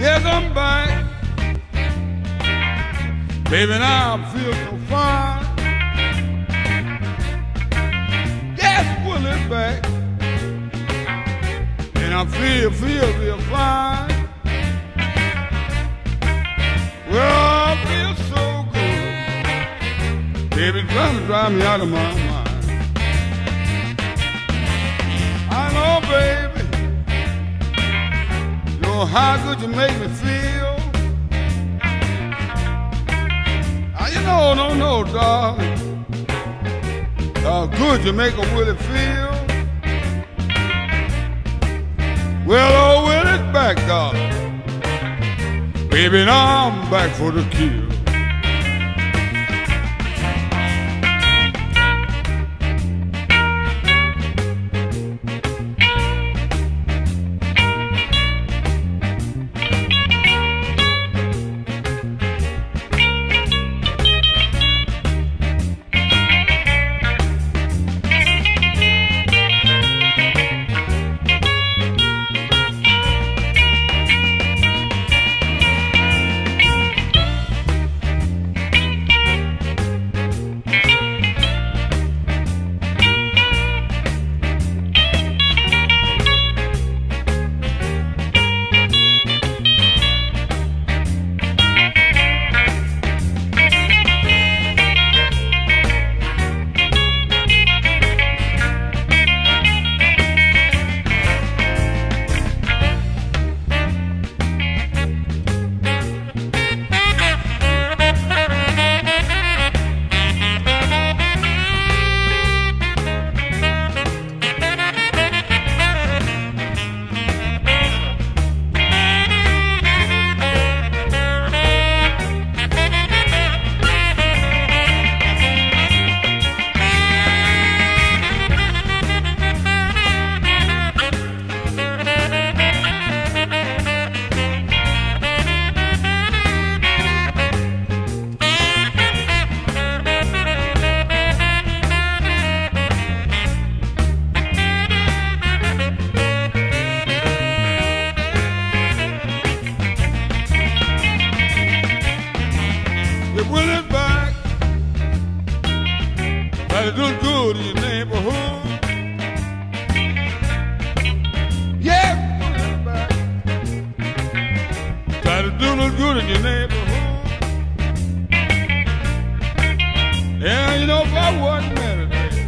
Yes, I'm back. Baby, now I feel so fine. Yes, Willie's back. And I feel real fine. Well, I feel so good. Baby, trying to drive me out of my mind. I know, baby, you know how good you make me feel. You know, no, darling, how good you make a Willie feel. Well, oh, Willie's back, darling. Baby, now I'm back for the kill. Willie's back. Try to do good in your neighborhood. Yeah, Willie's back. Try to do good in your neighborhood. Yeah, you know, if I wasn't married,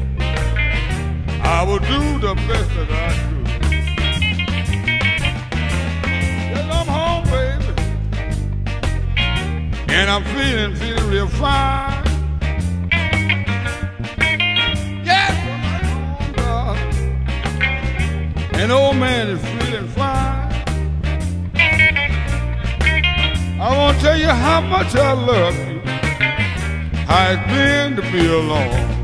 I would do the best that I could. Yes, I'm home, baby. And I'm feeling real fine. Yes, I'm home, darling. And old man is feeling fine. I want to tell you how much I love you, how it's been to be alone.